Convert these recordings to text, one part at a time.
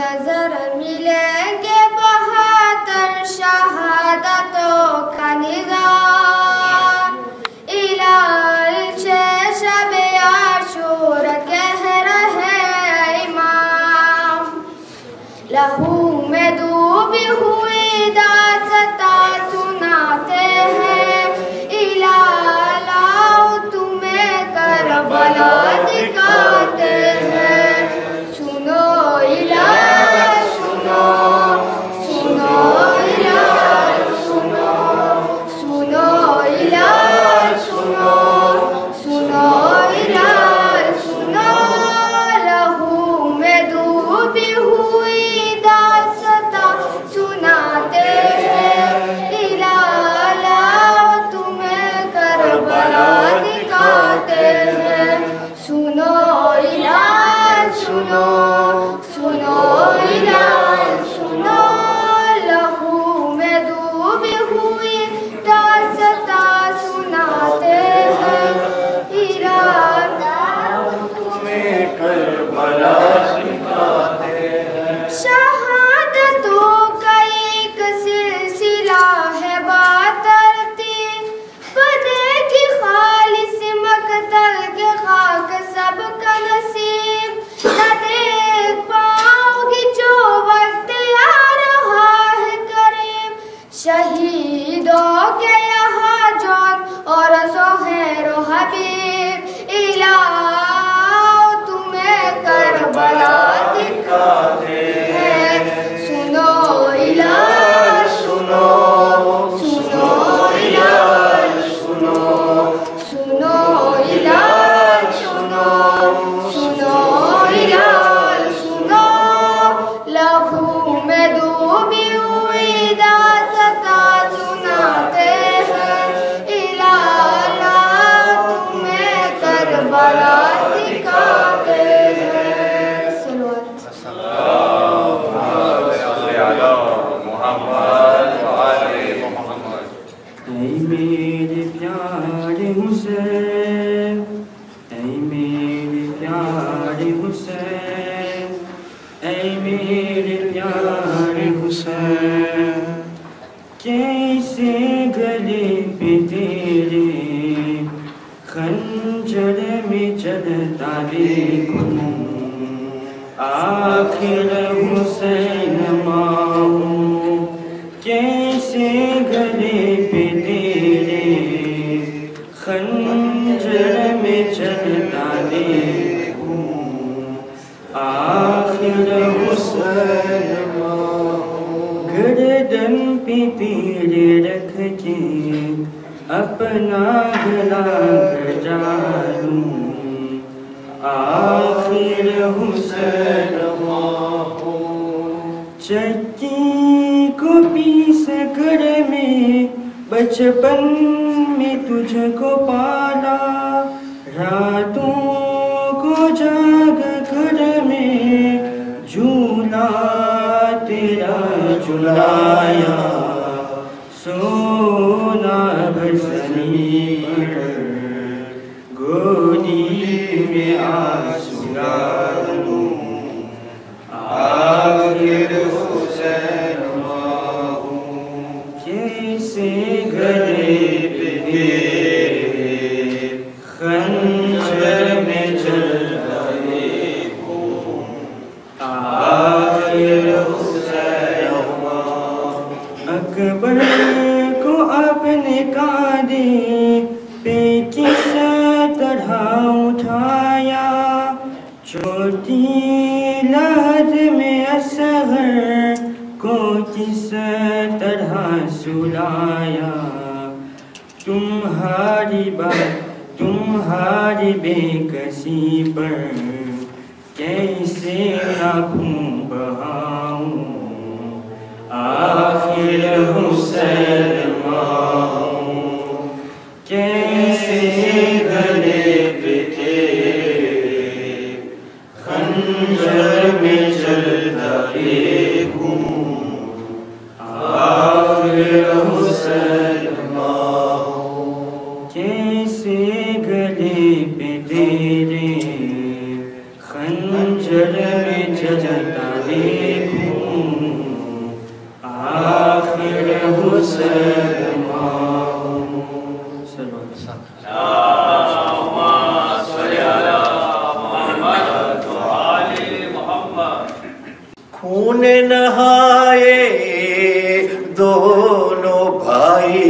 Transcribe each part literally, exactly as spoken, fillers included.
नजर मिलेंगे बहत्तर शहादतों का निज़ाम। इलाल शब-ए आशूर कह रहे इमाम, लहू में डूबी हुई दास्तां सुनाते हैं। इलालाओ तुम्हें करबला दिखाते हैं। सुनो इलाल सुनो, सुनो इलाल सुनो, सुनो इलाल सुनो, सुनो इलाल सुनो। लहू में डूबी हुई दास्तां सुनाते हैं। इलालाओ तुम्हें करबला दिखाते हैं। सुनो इलाल सुनो, सुनो इलाल सुनो। लहू में डूबी हुई दास्तां सुनाते हैं। इलालाओ तुम्हें करबला दिखाते हैं। शहादतों का एक सिलसिला है बातरतीब, बनेगी खालिस मकतल के खाक सबका नसीब। न देख पाओगी जो वक्त आ रहा है करीब, शहीदों के यहाँ जान और ज़ोहैर हबीब। इलाओ तुम्हें करबला दिखाते हैं। सुनो इलाल सुनो, सुनो इलाल सुनो, सुनो इलाल सुनो, सुनो इलाल सुनो। लहू में डूबी हुई दास्तां सुनाते हैं। इलाला तुम्हें करबला दिखाते हैं। सल्लल्लाहु ऐ मेरे प्यारे हुसैन, ऐ मेरे प्यारे हुसैन, ऐ मेरे प्यारे हुसैन। कैसे गले पे तेरे खंजर में चलता देखूं, आखिर हुसैन माहूं। कैसे गले पे तेरे खंजर में चलता देखूं, आखिर हुसैन माहूं। गर्दन पे तीर रख के अपना गला कटा लूं, आखिर हुसैन माहूं। चक्की को पीस कर में बचपन में तुझको पाला, रातों को जाग कर में झूला तेरा झुलाया। सोना भसनी पर गोदी में आंसू डालूं, आखिर हुसैन माहूं। कैसे गले पे तेरे खंजर में जलता देखूं, आखिर हुसैन माहूं। अकबर को अपने कांधे पे किस तरह उठाया, छोटी लहद में असगर को किस तरह सुलाया। तुम्हारी बात तुम्हारी बेकसी पर कैसे आँखों बहाऊं, आखिर हुसैन माहूं। कैसे गले पे तेरे खंजर में चलता देखूं, आखिर हुसैन माहूं। कैसे गले पे तेरे खंजर में चलता देखूं, خون نہائے دونوں بھائی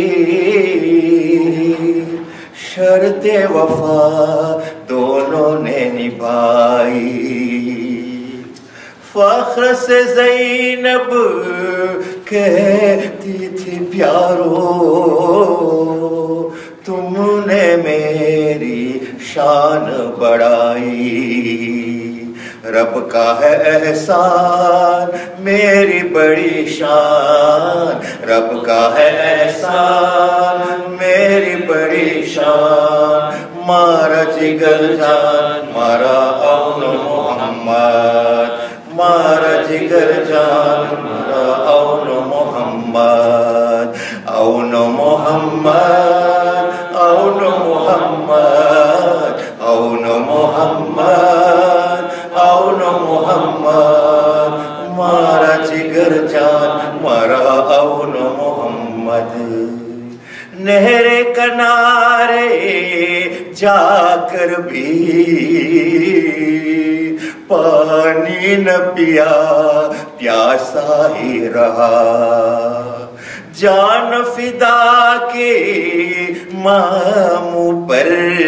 شرط وفا دونوں نے نبھائی فخر سے زینب کہتی تھی پیارو تم نے میری شان بڑھائی رب کا ہے احسان میری بڑی شان رب کا ہے احسان میری بڑی شان مارا جگر جان مارا اون محمد مارا جگر جان مارا اون محمد اون محمد اون محمد اون محمد اون محمد مارا جگر جان مارا اون محمد نہر کنارے جا کر بھی پانی نہ پیا پیاسا ہی رہا جان فدا کے ماموں پر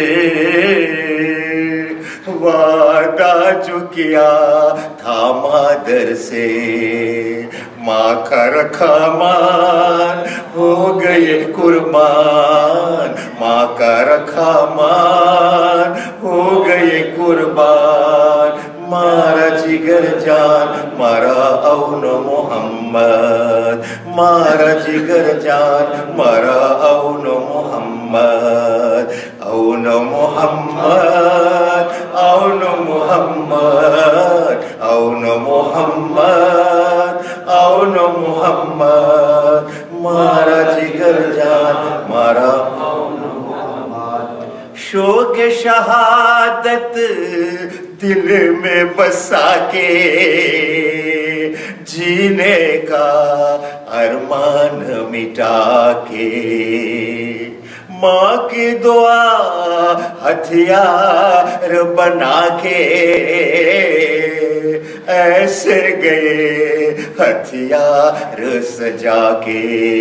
وعدہ جو کیا تھا مادر سے ماں کا رکھا مان ہو گئے قربان ماں کا رکھا مان ہو گئے قربان مارا جگر جان مارا اون محمد مارا جگر جان مارا اون محمد اون محمد اون محمد اون محمد اون محمد مارا جگر جان مارا اون محمد شوق شہادت دل میں بسا کے جینے کا ارمان مٹا کے ماں کی دعا ہتھیار بنا کے ایسے گئے ہتھیار سجا کے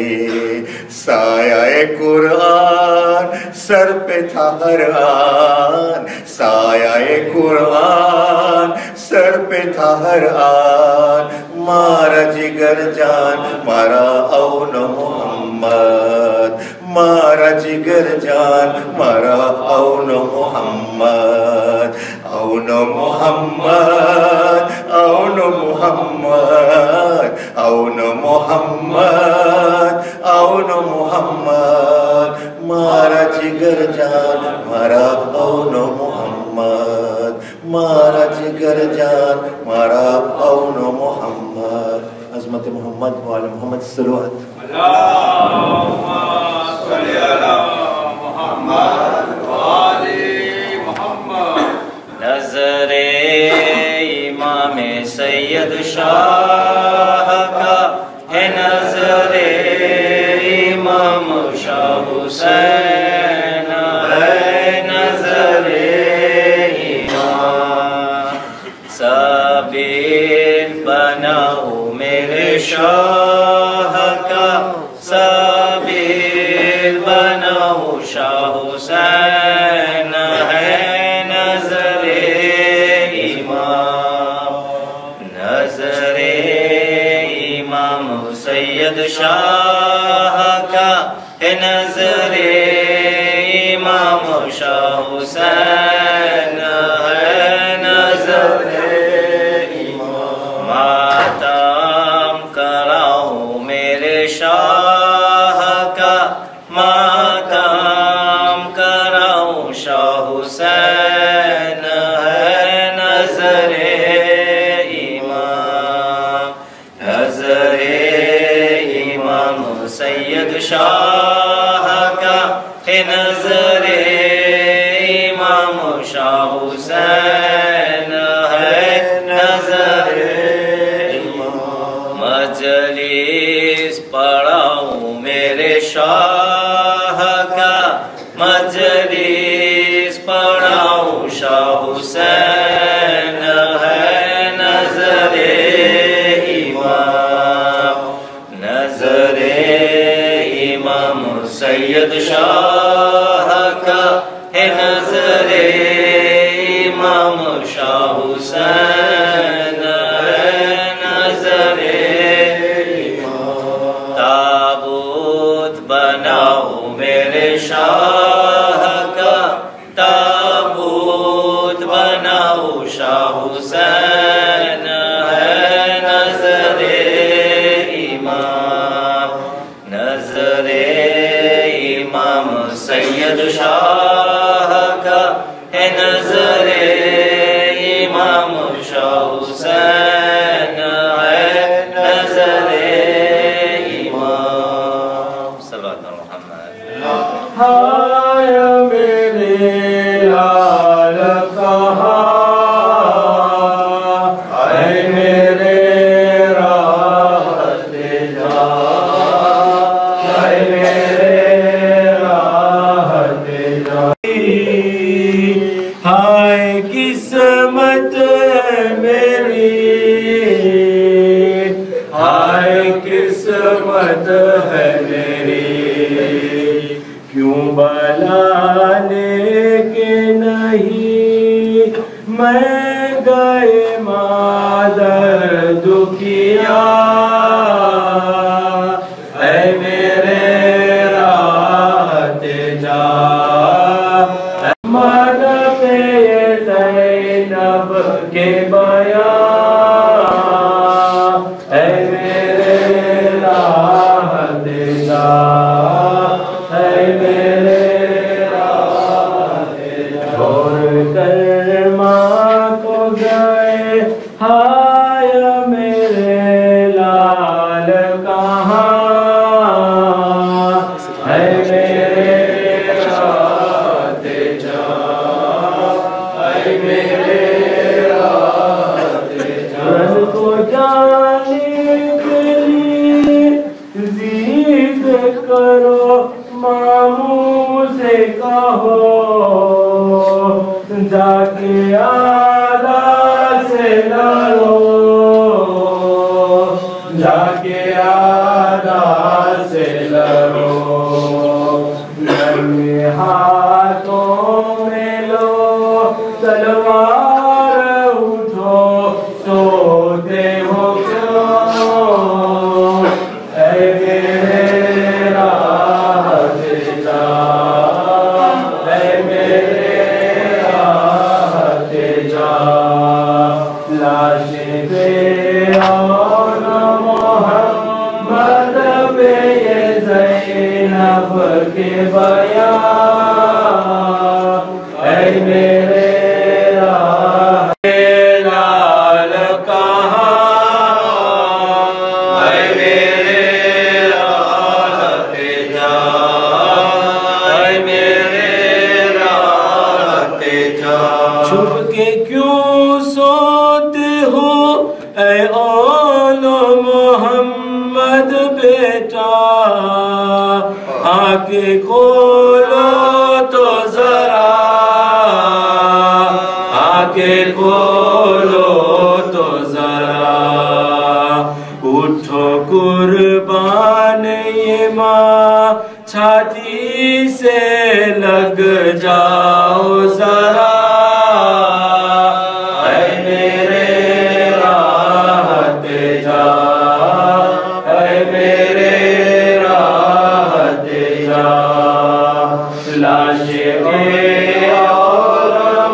سایہ قرآن سر پہ تھا ہر آن سایہ قرآن سر پہ تھا ہر آن مارا جگر جان مارا اون محمد مارا جگر جان مارا اون محمد اون محمد اون محمد اون محمد اون محمد مارا جگر جان مارا اون محمد مارا جگر جان مارا اون محمد عظمت محمد وعلی محمد صلوات اللہم صلی علی محمد وعلی محمد نظر امام سید شاہ کا ہے نظر امام شاہ حسین ہے نظر امام سابین بناؤ میرے شاہ کا سابین بناؤ شاہ حسین ہے نظر امام نظر امام سید شاہ کا ہے نظر امام شاہ حسین ہے نظر امام ماتم کراؤ میرے شاہ کا ماتم کراؤ شاہ حسین ہے نظر امام نظر امام سید شاہ کا ہے نظر امام حسین ہے نظر امام صلی اللہ محمد ہائے میرے لال کہاں اے میرے راحت جا اے میرے راحت جا ہائے قسمت میری ہائے قسمت ہے میری کیوں بلانے کے نہیں میں گئے مادر دکھیا اے میرے راحت جا من میں زینب کے بیان اے میرے راحت جا اے میرے راحت جا چھوڑ کر ماں کو گئے ہائے میرے لال کہاں اے میرے راحت جا اے میرے راحت جا رن کو جانے کے لیے ضد کرو ماموں سے کہو جا کے آدھا سے لڑو جا کے آدھا سے لڑو نرم ہاتھوں میں لو تلوار اٹھو سوتے ہو کیوں اے میرے راحت جا اے میرے راحت جا لاشیں پہ اور محمد پہ یہ زینب کے بیان اے میرے راحت لال کہاں اے میرے راحت جا اے میرے راحت جا چھپ کے کیوں سوتے ہو اے اول محمد بیٹا آ کے کھولو تو ذرا آ کے کھولو تو ذرا اٹھو قربان یہ ماں چھاتی سے لگ جاؤ ذرا اے میرے راحت جا اے میرے راحت جا لاشیں اور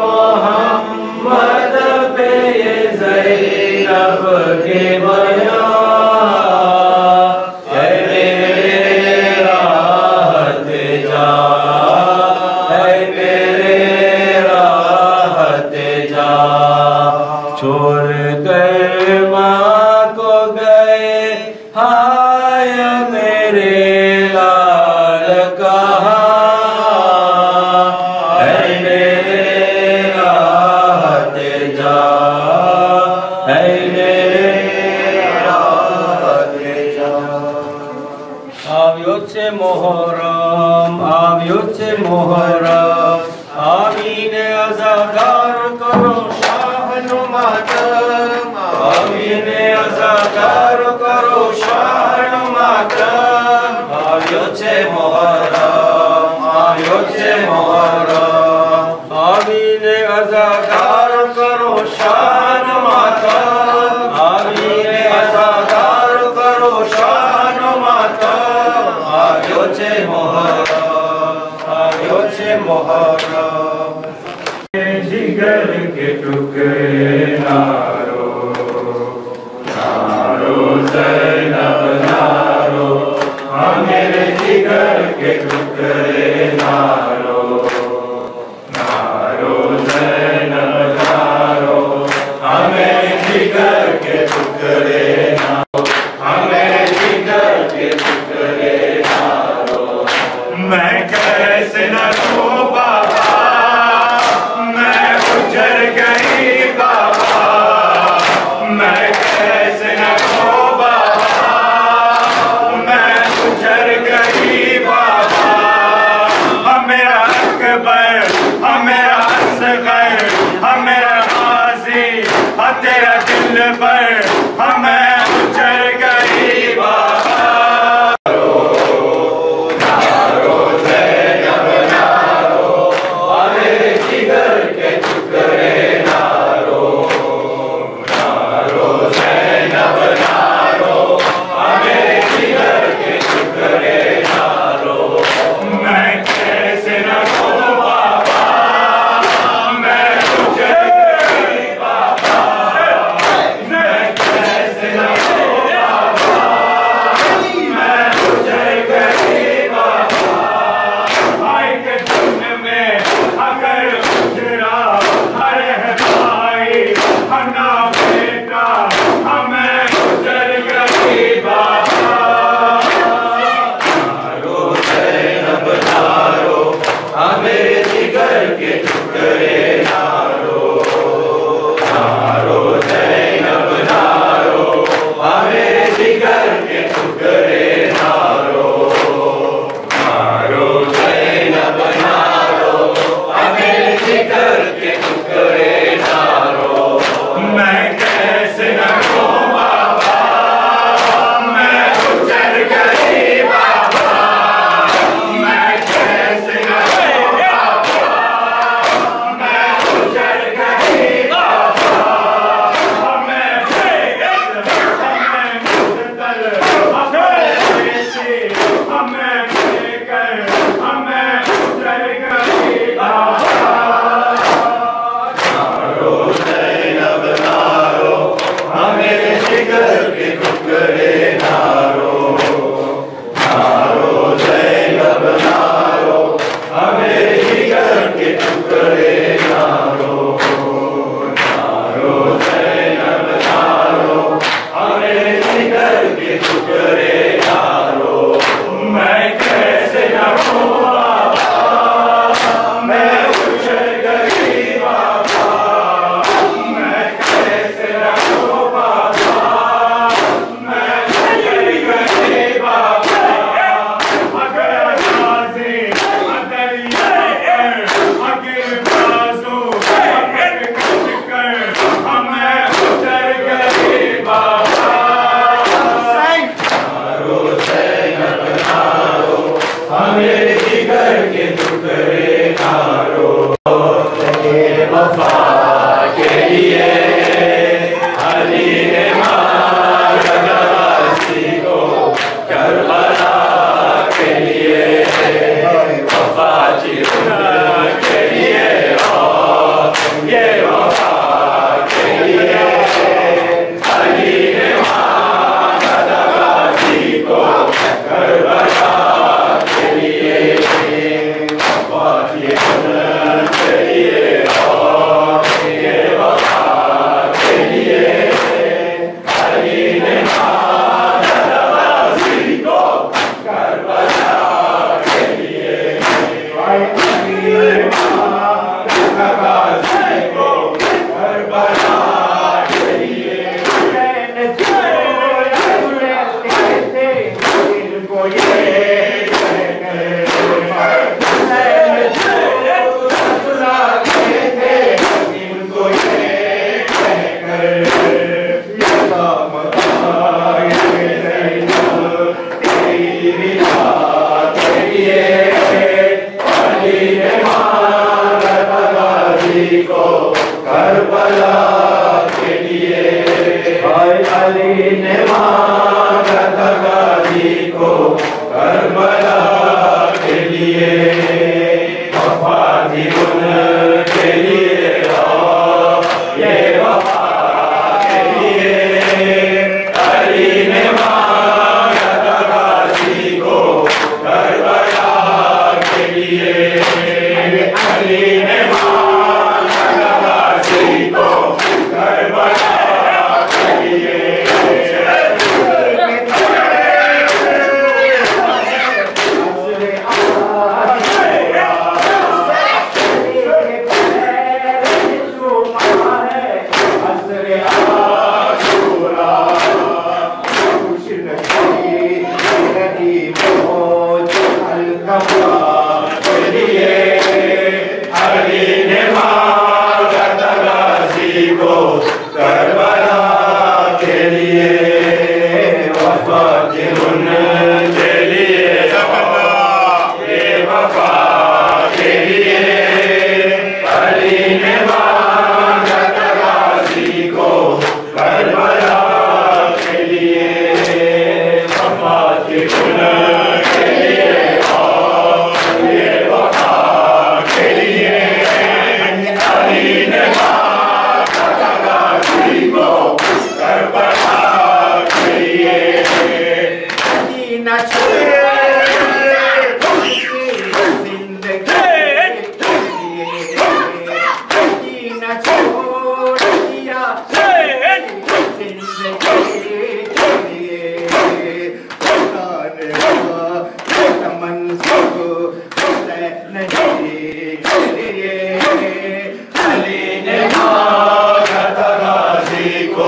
محمد پہ یہ زینب کے بیان اے میرے راحت جا اے میرے راحت جا چھوڑ کر ماں کو گئے ہائے میرے لال کہاں اے میرے راحت جا اے میرے راحت جا آویوچے محرم آویوچے محرم آمین عزادار کرو شاہ نماتم آمین عزادار کرو شاہ نماتم آویوچے محرم آویوچے محرم آمین عزادار کرو شاہ نماتم آمین عزادار کرو شاہ نماتم آویوچے محرم آویوچے محرم جگر کے ٹکڑے نارو نارو मैं कैसे न खो बाबा, मैं गुजर गई बाबा। हम मेरा अकबर, हम मेरा असगर, हम मेरा गाजी, हम तेरा दिल पर, हम मैं गुजर गई बाबा। Hey!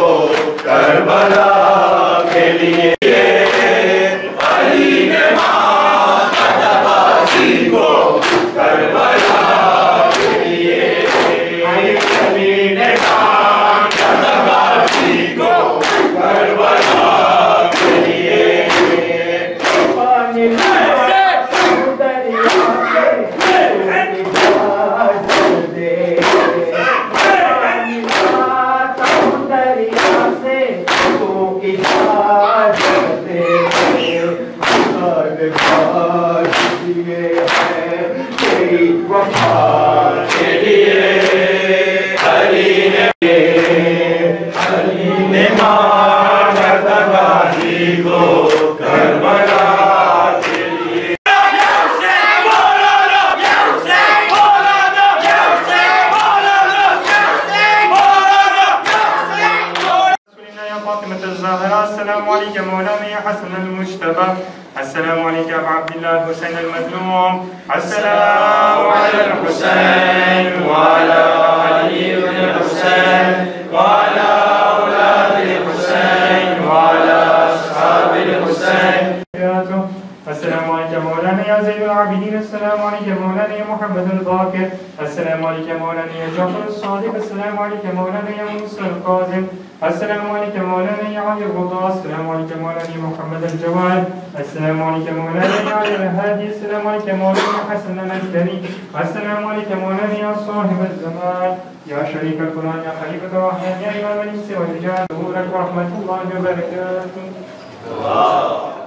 کربلا کے لیے علی نے مانا غازی کو کربلا کے لیے علی نے مانا غازی کو کربلا کے لیے پانی میں السلام عليك مولانا يا حسن المجتبى السلام عليك يا أبا عبد الله الحسين المظلوم السلام على الحسين وعلى علي بن الحسين وعلى أولاد الحسين وعلى أصحاب الحسين السلام عليك يا مولانا يا زين العابدين السلام عليك يا مولانا يا محمد الباقر السلام عليك يا مولانا يا جعفر الصادق السلام عليك يا مولانا يا موسى القاسم السلام عليك يا مولانا يا علي الرضا السلام عليك يا مولانا يا محمد الجواد السلام عليك يا مولانا يا علي الهادي السلام عليك يا مولانا يا حسن العسكري السلام عليك يا مولانا يا صاحب الزمان يا شريك القرآن يا خليفة الرحمن يا إمام الإنس والرجال ظهورك ورحمة الله وبركاته